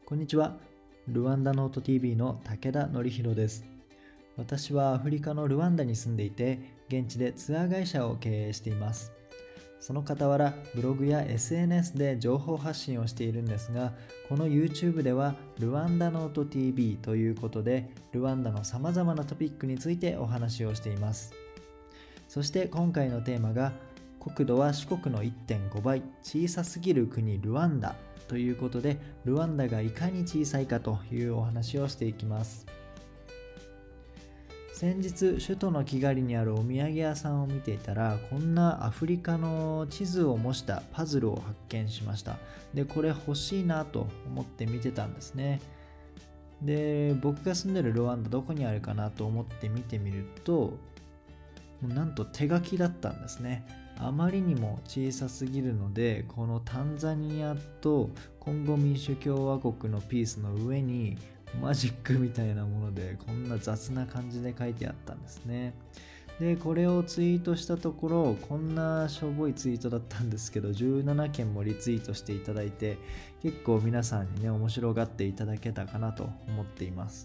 こんにちは。ルワンダノート TV の武田典弘です。私はアフリカのルワンダに住んでいて、現地でツアー会社を経営しています。その傍ら、ブログや SNS で情報発信をしているんですが、この YouTube ではルワンダノート TV ということで、ルワンダの様々なトピックについてお話をしています。そして今回のテーマが、国土は四国の 1.5 倍、小さすぎる国ルワンダということで、ルワンダがいかに小さいかというお話をしていきます。先日、首都のキガリにあるお土産屋さんを見ていたら、こんなアフリカの地図を模したパズルを発見しました。で、これ欲しいなと思って見てたんですね。で、僕が住んでるルワンダどこにあるかなと思って見てみると、なんと手書きだったんですね。あまりにも小さすぎるので、このタンザニアとコンゴ民主共和国のピースの上にマジックみたいなものでこんな雑な感じで書いてあったんですね。で、これをツイートしたところ、こんなしょぼいツイートだったんですけど、17件もリツイートしていただいて、結構皆さんにね、面白がっていただけたかなと思っています。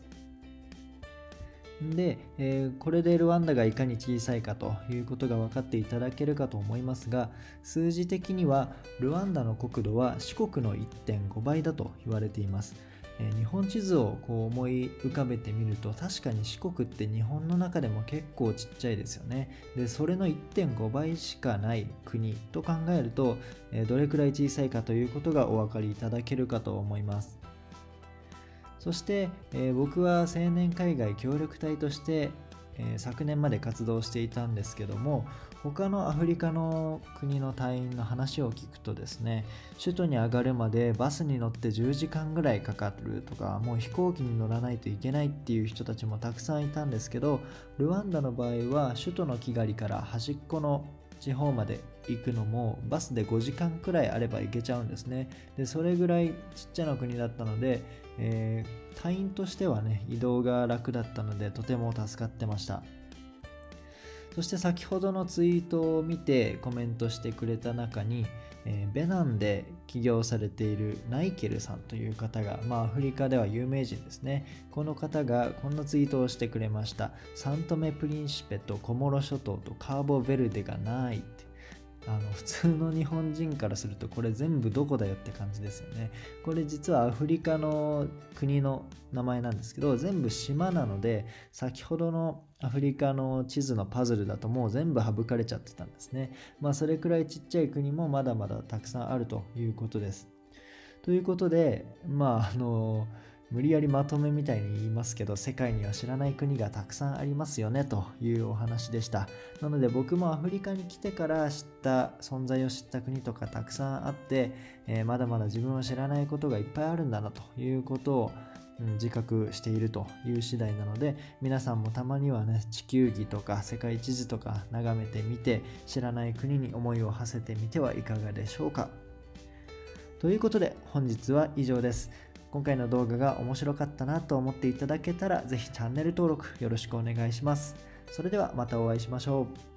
で、これでルワンダがいかに小さいかということが分かっていただけるかと思いますが、数字的にはルワンダの国土は四国の 1.5 倍だと言われています。日本地図を思い浮かべてみると、確かに四国って日本の中でも結構ちっちゃいですよね。で、それの 1.5 倍しかない国と考えると、どれくらい小さいかということがお分かりいただけるかと思います。そして、僕は青年海外協力隊として、昨年まで活動していたんですけども、他のアフリカの国の隊員の話を聞くとですね、首都に上がるまでバスに乗って10時間ぐらいかかるとか、もう飛行機に乗らないといけないっていう人たちもたくさんいたんですけど、ルワンダの場合は首都のキガリから端っこの地方まで行くのもバスで5時間くらいあれば行けちゃうんですね。で、それぐらいちっちゃな国だったので、隊員としてはね、移動が楽だったのでとても助かってました。そして先ほどのツイートを見てコメントしてくれた中に、ベナンで起業されているナイケルさんという方が、アフリカでは有名人ですね。この方がこんなツイートをしてくれました。サントメ・プリンシペとコモロ諸島とカーボベルデがないって。普通の日本人からするとこれ全部どこだよって感じですよね。これ実はアフリカの国の名前なんですけど、全部島なので、先ほどのアフリカの地図のパズルだともう全部省かれちゃってたんですね。それくらいちっちゃい国もまだまだたくさんあるということです。ということで、無理やりまとめみたいに言いますけど、世界には知らない国がたくさんありますよねというお話でした。なので僕もアフリカに来てから存在を知った国とかたくさんあって、まだまだ自分は知らないことがいっぱいあるんだなということを自覚しているという次第なので、皆さんもたまにはね、地球儀とか世界地図とか眺めてみて、知らない国に思いを馳せてみてはいかがでしょうか。ということで本日は以上です。今回の動画が面白かったなと思っていただけたら、ぜひチャンネル登録よろしくお願いします。それではまたお会いしましょう。